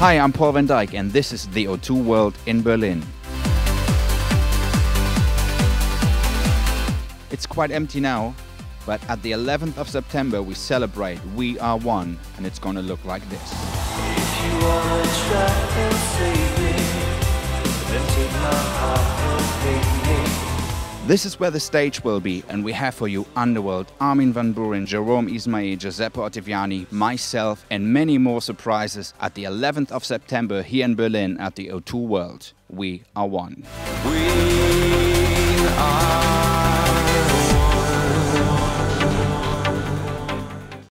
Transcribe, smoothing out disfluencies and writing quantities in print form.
Hi, I'm Paul van Dyk and this is the O2 World in Berlin. It's quite empty now, but at the 11th of September we celebrate We Are One, and it's gonna look like this. If you wanna try and save me, then take my heart and hate me. This is where the stage will be, and we have for you Underworld, Armin van Buuren, Jerome Isma-Ae, Giuseppe Ottaviani, myself and many more surprises at the 11th of September here in Berlin at the O2 World. We are one. We are